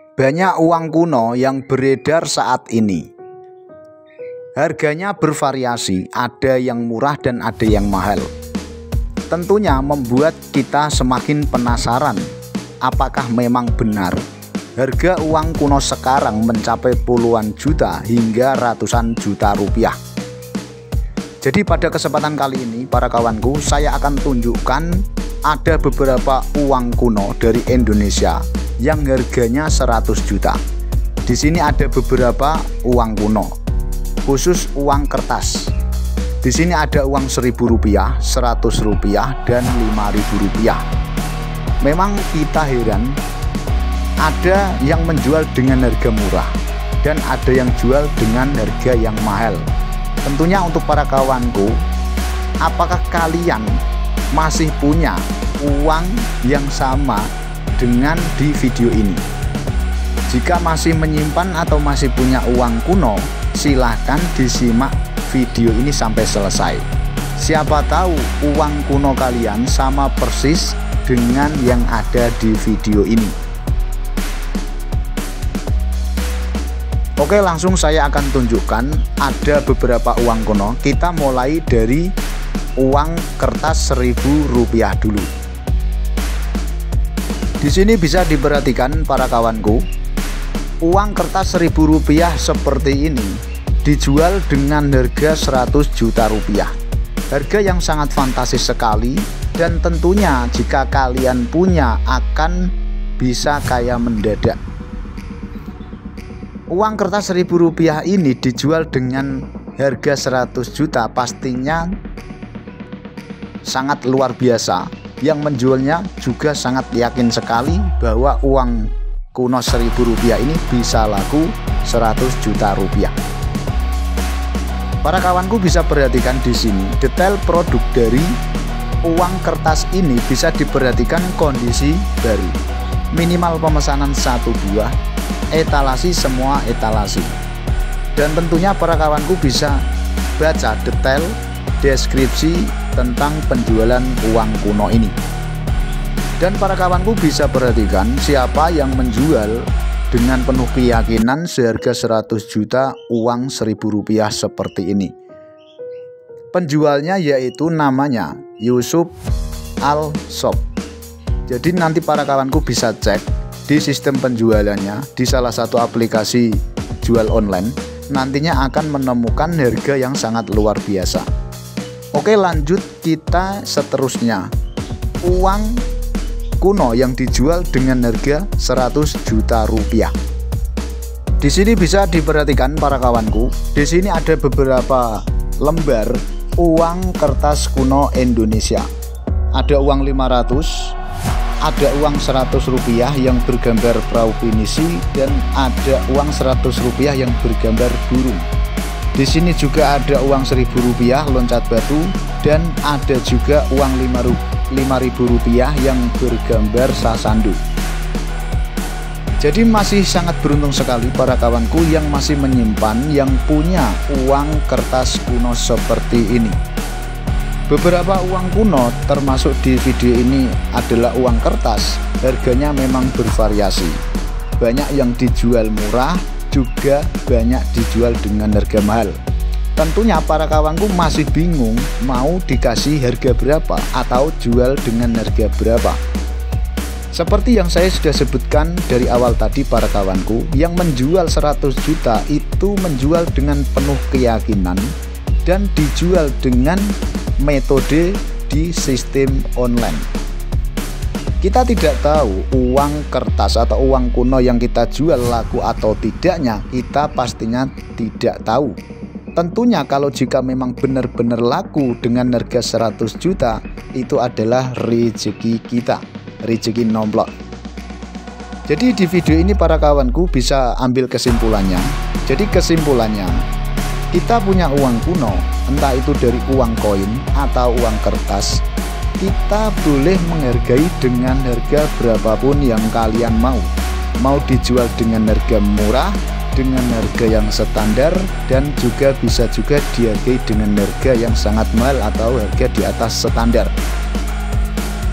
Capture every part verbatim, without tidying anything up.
Banyak uang kuno yang beredar saat ini. Harganya bervariasi, ada yang murah dan ada yang mahal. Tentunya membuat kita semakin penasaran, apakah memang benar harga uang kuno sekarang mencapai puluhan juta hingga ratusan juta rupiah. Jadi pada kesempatan kali ini para kawanku, saya akan tunjukkan ada beberapa uang kuno dari Indonesia yang harganya seratus juta. Di sini ada beberapa uang kuno, khusus uang kertas. Di sini ada uang seribu rupiah, seratus rupiah, dan lima ribu rupiah. Memang kita heran, ada yang menjual dengan harga murah dan ada yang jual dengan harga yang mahal. Tentunya untuk para kawanku, apakah kalian masih punya uang yang sama dengan di video ini? Jika masih menyimpan atau masih punya uang kuno, silahkan disimak video ini sampai selesai. Siapa tahu uang kuno kalian sama persis dengan yang ada di video ini. Oke, langsung saya akan tunjukkan ada beberapa uang kuno. Kita mulai dari uang kertas seribu rupiah dulu. Di sini bisa diperhatikan para kawanku, uang kertas seribu rupiah seperti ini dijual dengan harga seratus juta rupiah. Harga yang sangat fantastis sekali, dan tentunya jika kalian punya akan bisa kaya mendadak. Uang kertas seribu rupiah ini dijual dengan harga seratus juta, pastinya sangat luar biasa. Yang menjualnya juga sangat yakin sekali bahwa uang kuno seribu rupiah ini bisa laku seratus juta rupiah. Para kawanku bisa perhatikan di sini detail produk dari uang kertas ini, bisa diperhatikan kondisi baru. Minimal pemesanan satu buah, etalasi semua etalasi. Dan tentunya para kawanku bisa baca detail deskripsi tentang penjualan uang kuno ini. Dan para kawanku bisa perhatikan siapa yang menjual dengan penuh keyakinan seharga seratus juta uang seribu rupiah seperti ini. Penjualnya yaitu namanya Yusuf Al Shop. Jadi nanti para kawanku bisa cek di sistem penjualannya di salah satu aplikasi jual online. Nantinya akan menemukan harga yang sangat luar biasa. Oke, lanjut kita seterusnya. Uang kuno yang dijual dengan harga seratus juta rupiah. Di sini bisa diperhatikan para kawanku, di sini ada beberapa lembar uang kertas kuno Indonesia. Ada uang lima ratus, ada uang seratus rupiah yang bergambar perahu pinisi, dan ada uang seratus rupiah yang bergambar burung. Di sini juga ada uang seribu rupiah loncat batu, dan ada juga uang lima ribu rupiah yang bergambar sasandu. Jadi masih sangat beruntung sekali para kawanku yang masih menyimpan, yang punya uang kertas kuno seperti ini. Beberapa uang kuno termasuk di video ini adalah uang kertas. Harganya memang bervariasi. Banyak yang dijual murah, juga banyak dijual dengan harga mahal. Tentunya para kawanku masih bingung mau dikasih harga berapa atau jual dengan harga berapa. Seperti yang saya sudah sebutkan dari awal tadi para kawanku, yang menjual seratus juta itu menjual dengan penuh keyakinan dan dijual dengan metode di sistem online. Kita tidak tahu uang kertas atau uang kuno yang kita jual laku atau tidaknya, kita pastinya tidak tahu. Tentunya kalau jika memang benar-benar laku dengan harga seratus juta, itu adalah rezeki kita, rezeki nomplok. Jadi di video ini para kawanku bisa ambil kesimpulannya. Jadi kesimpulannya, kita punya uang kuno, entah itu dari uang koin atau uang kertas, kita boleh menghargai dengan harga berapapun yang kalian mau. Mau dijual dengan harga murah, dengan harga yang standar, dan juga bisa juga dihargai dengan harga yang sangat mahal atau harga di atas standar.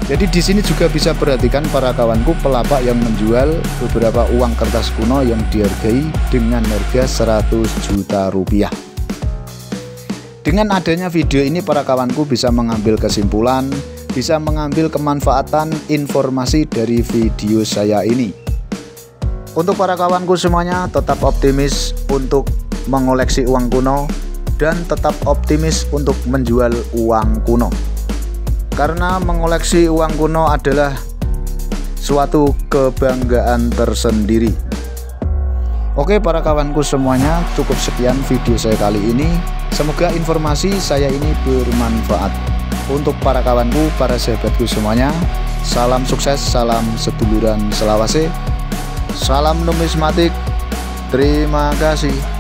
Jadi di sini juga bisa perhatikan para kawanku pelapak yang menjual beberapa uang kertas kuno yang dihargai dengan harga seratus juta rupiah. Dengan adanya video ini para kawanku bisa mengambil kesimpulan, bisa mengambil kemanfaatan informasi dari video saya ini. Untuk para kawanku semuanya tetap optimis untuk mengoleksi uang kuno dan tetap optimis untuk menjual uang kuno. Karena mengoleksi uang kuno adalah suatu kebanggaan tersendiri. Oke para kawanku semuanya, cukup sekian video saya kali ini. Semoga informasi saya ini bermanfaat untuk para kawanku, para sahabatku semuanya. Salam sukses, salam seduluran selawase, salam numismatik. Terima kasih.